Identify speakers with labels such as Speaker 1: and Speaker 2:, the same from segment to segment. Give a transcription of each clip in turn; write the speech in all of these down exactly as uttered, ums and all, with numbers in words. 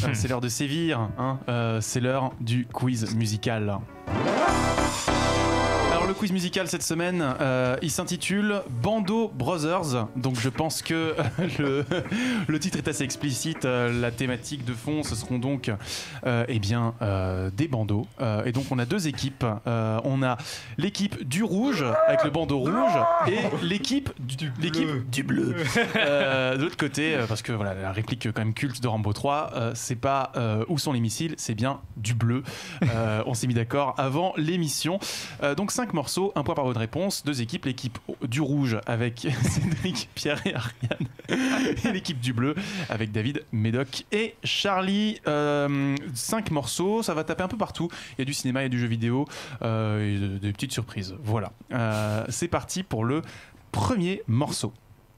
Speaker 1: c'est l'heure de sévir, hein. euh, c'est l'heure du quiz musical. Alors le quiz musical cette semaine, euh, il s'intitule Bando Brothers. Donc je pense que le, le titre est assez explicite. Euh, la thématique de fond, ce seront donc euh, eh bien, euh, des bandeaux. Euh, et donc on a deux équipes. Euh, on a l'équipe du rouge avec le bandeau rouge et l'équipe du, l'équipe du bleu. Euh, de l'autre côté, euh, parce que voilà, la réplique quand même culte de Rambo trois, euh, c'est pas euh, où sont les missiles, c'est bien du bleu. Euh, on s'est mis d'accord avant l'émission. Euh, donc cinq morceaux, un point par bonne réponse, deux équipes, l'équipe du rouge avec Cédric, Pierre et Ariane, et l'équipe du bleu avec David, Médoc et Charlie. Euh, cinq morceaux, ça va taper un peu partout. Il y a du cinéma, il y a du jeu vidéo, euh, et des petites surprises. Voilà. Euh, c'est parti pour le premier morceau.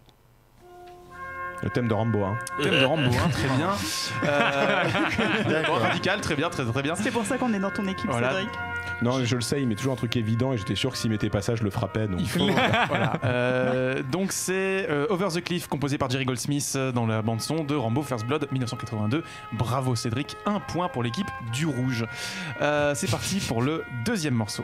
Speaker 2: Le thème de Rambo, hein.
Speaker 1: Le thème de Rambo, hein, très bien. Euh, bon, radical, très bien, très très bien.
Speaker 3: C'est pour ça qu'on est dans ton équipe,
Speaker 1: voilà.
Speaker 3: Cédric.
Speaker 2: Non, je le sais, il met toujours un truc évident et j'étais sûr que s'il mettait pas ça, je le frappais. Donc.
Speaker 1: Il faut. Voilà. Euh, donc c'est euh, Over the Cliff, composé par Jerry Goldsmith euh, dans la bande son de Rambo First Blood mille neuf cent quatre-vingt-deux. Bravo Cédric, un point pour l'équipe du rouge. Euh, c'est parti pour le deuxième morceau.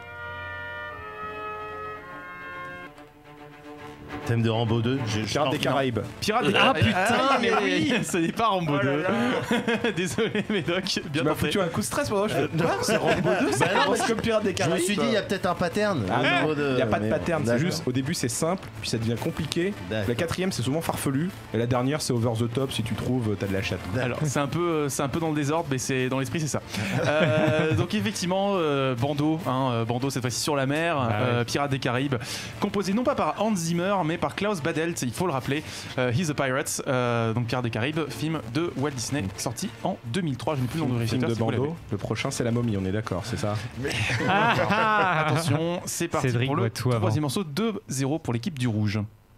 Speaker 4: Thème de Rambo deux.
Speaker 2: Pirates des Caraïbes.
Speaker 1: Pirates des
Speaker 5: Ah,
Speaker 1: Caraïbes.
Speaker 5: putain,
Speaker 1: Ah,
Speaker 5: mais oui.
Speaker 1: Ce n'est pas Rambo
Speaker 5: Oh là
Speaker 1: deux.
Speaker 5: là.
Speaker 1: Désolé Médoc, bien
Speaker 2: Tu m'as
Speaker 1: tenté.
Speaker 2: foutu un coup de stress pendant que je fais.
Speaker 4: non,
Speaker 2: c'est Rambo deux,
Speaker 4: Bah non,
Speaker 2: c'est comme Pirates des
Speaker 4: Je
Speaker 2: Caraïbes.
Speaker 4: me suis dit, il y a peut-être un pattern.
Speaker 2: Ah
Speaker 4: au
Speaker 2: non,
Speaker 4: niveau de-
Speaker 2: il n'y a pas de
Speaker 4: mais
Speaker 2: pattern,
Speaker 4: bon,
Speaker 2: c'est
Speaker 4: d'accord.
Speaker 2: juste au début c'est simple, puis ça devient compliqué.
Speaker 4: D'accord.
Speaker 2: La quatrième c'est souvent farfelu, et la dernière c'est over the top, si tu trouves t'as de la chatte.
Speaker 1: Alors c'est un peu, c'est un peu dans le désordre, mais c'est dans l'esprit c'est ça. Euh, donc effectivement, euh, Bando, hein, euh, Bando cette fois-ci sur la mer,
Speaker 5: Ah
Speaker 1: euh,
Speaker 5: ouais.
Speaker 1: Pirates des Caraïbes, composé non pas par Hans Zimmer, mais par Klaus Badelt, il faut le rappeler. Euh, He's a Pirates, euh, donc Pirates des Caraïbes, film de Walt Disney, sorti en deux mille trois. Je n'ai plus le nom de
Speaker 2: Film
Speaker 1: réalisateur.
Speaker 2: de
Speaker 1: si vous l'avez.
Speaker 2: Bando, le prochain c'est la momie, on est d'accord, c'est ça.
Speaker 5: Ah, ah,
Speaker 1: Attention, c'est parti
Speaker 5: Cédric
Speaker 1: pour
Speaker 5: voit
Speaker 1: le
Speaker 5: tout avant.
Speaker 1: troisième morceau, deux zéro pour l'équipe du rouge.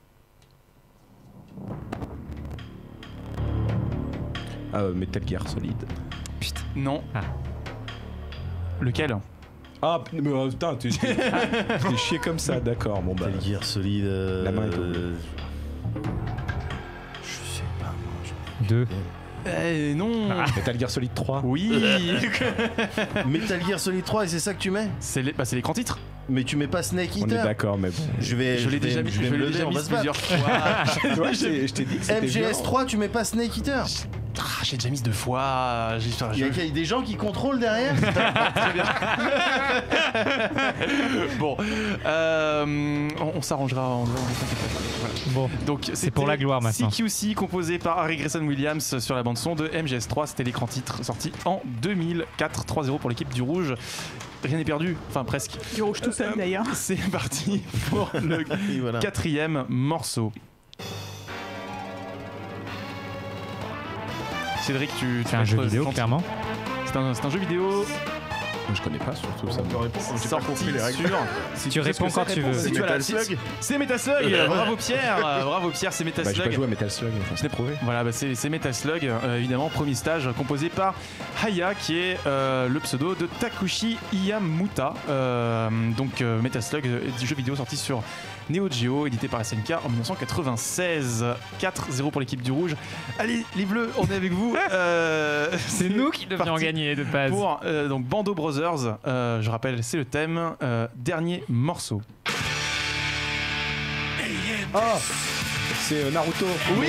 Speaker 2: Ah, euh, Metal Gear Solid.
Speaker 1: Non.
Speaker 5: Ah.
Speaker 1: Lequel?
Speaker 2: Ah p- mais euh, putain, t'es t'es- t'es chié comme ça, d'accord, bon bah.
Speaker 4: Metal Gear Solid. euh,
Speaker 2: La main est au
Speaker 4: euh, Je sais pas, moi. je-
Speaker 5: Deux.
Speaker 1: Eh non.
Speaker 2: Metal Gear Solid trois.
Speaker 1: Oui.
Speaker 4: Metal Gear Solid trois, et c'est ça que tu mets?
Speaker 1: C'est les, bah, c'est l'écran titre.
Speaker 4: Mais tu mets pas Snake
Speaker 2: On est
Speaker 4: Eater?
Speaker 2: d'accord, mais bon.
Speaker 4: Je vais.
Speaker 1: Je l'ai
Speaker 4: vais-
Speaker 1: déjà mis,
Speaker 4: je
Speaker 1: je
Speaker 4: vais me
Speaker 1: l'ai
Speaker 4: lever,
Speaker 1: déjà
Speaker 4: on
Speaker 1: mis
Speaker 4: va se battre.
Speaker 1: plusieurs fois.
Speaker 2: Tu vois, je t'ai dit que c'était
Speaker 4: M G S
Speaker 2: violent.
Speaker 4: trois, tu mets pas Snake Eater?
Speaker 1: Ah, j'ai déjà mis deux fois. J'ai enfin,
Speaker 4: Il y, a,
Speaker 1: je-
Speaker 4: il y a des gens qui contrôlent derrière?
Speaker 1: Bon, euh, on, on s'arrangera. On, on t'inquiète pas. Voilà.
Speaker 5: Bon,
Speaker 1: Donc
Speaker 5: c'est pour la gloire maintenant.
Speaker 1: C Q C composé par Harry Grayson Williams sur la bande son de M G S trois. C'était l'écran titre sorti en deux mille quatre. trois zéro pour l'équipe du rouge. Rien n'est perdu, enfin presque.
Speaker 3: Du rouge tout seul d'ailleurs.
Speaker 1: C'est parti pour le
Speaker 4: Et voilà.
Speaker 1: quatrième morceau. Cédric, tu, tu
Speaker 5: c'est un
Speaker 1: vas
Speaker 5: jeu
Speaker 1: être
Speaker 5: vidéo,
Speaker 1: gentil.
Speaker 5: clairement.
Speaker 1: C'est un, c'est un jeu vidéo
Speaker 2: Je connais pas surtout ça.
Speaker 1: sorti sur.
Speaker 2: Si
Speaker 5: Tu réponds quand tu veux.
Speaker 1: Si tu as la-
Speaker 4: Metal
Speaker 1: si-
Speaker 4: Slug.
Speaker 1: C'est Metal Slug. Bravo Pierre. Euh, Bravo Pierre, c'est Metal
Speaker 2: Bah, j'ai pas
Speaker 1: Slug.
Speaker 2: joué à Metal Slug, enfin, c'est prouvé.
Speaker 1: Voilà, bah, c'est c'est Metal Slug, euh, évidemment, premier stage composé par Haya, qui est euh, le pseudo de Takushi Iyamuta. Euh, donc euh, Metal Slug, euh, du jeu vidéo sorti sur Neo Geo, édité par S N K en mille neuf cent quatre-vingt-seize. quatre zéro pour l'équipe du rouge. Allez, les bleus, on est avec vous. Euh,
Speaker 5: C'est nous qui devions
Speaker 1: parti
Speaker 5: gagner de base.
Speaker 1: pour euh, donc Bando Brothers. Euh, je rappelle, c'est le thème. Euh, dernier morceau.
Speaker 2: Oh, c'est euh, Naruto.
Speaker 1: Oui.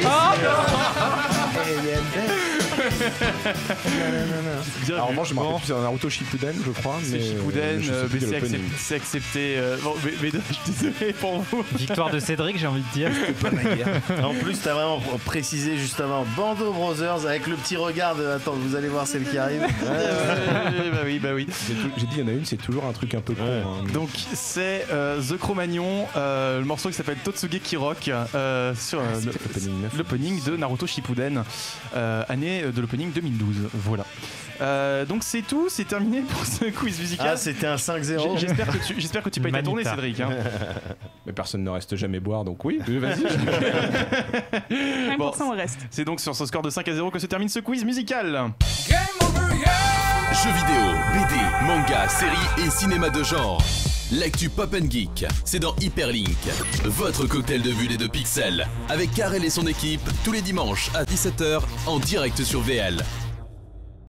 Speaker 1: Bien
Speaker 2: Alors
Speaker 1: vu.
Speaker 2: moi je me
Speaker 1: Bon.
Speaker 2: rappelle plus, c'est un Naruto Shippuden je crois.
Speaker 1: C'est
Speaker 2: mais,
Speaker 1: Shippuden,
Speaker 2: euh, je sais
Speaker 1: euh,
Speaker 2: plus
Speaker 1: mais
Speaker 2: quel
Speaker 1: c'est
Speaker 2: opening.
Speaker 1: accepté, c'est accepté. euh, bon, mais, mais je suis désolé pour vous.
Speaker 5: Victoire de Cédric, j'ai envie de dire.
Speaker 4: En plus, t'as vraiment précisé juste avant Bando Brothers avec le petit regard de attends, vous allez voir celle qui arrive.
Speaker 1: Euh, bah oui, bah oui.
Speaker 2: J'ai tout- j'ai dit il y en a une, c'est toujours un truc un peu con.
Speaker 4: Ouais.
Speaker 2: hein.
Speaker 1: Donc c'est euh, The Cro-Magnon, euh, le morceau qui s'appelle Totsuge Kirok euh, sur euh, le-
Speaker 2: Opening neuf.
Speaker 1: l'opening de Naruto Shippuden, euh, année de l'opening deux mille douze. Voilà. Euh, donc c'est tout, c'est terminé pour ce quiz musical.
Speaker 4: Ah, c'était un cinq zéro.
Speaker 1: J'ai- J'espère que tu, j'espère que tu payes ta tournée,
Speaker 5: Manita.
Speaker 1: Cédric. Hein.
Speaker 2: Mais personne ne reste jamais boire donc oui, vas-y.
Speaker 3: un pour cent
Speaker 1: Bon.
Speaker 3: au reste.
Speaker 1: C'est donc sur ce score de cinq à zéro que se termine ce quiz musical.
Speaker 6: Jeux vidéo, B D, manga, séries et cinéma de genre. L'actu Pop and Geek, c'est dans Hyperlink, votre cocktail de bulles et de pixels, avec Karel et son équipe, tous les dimanches à dix-sept heures en direct sur V L.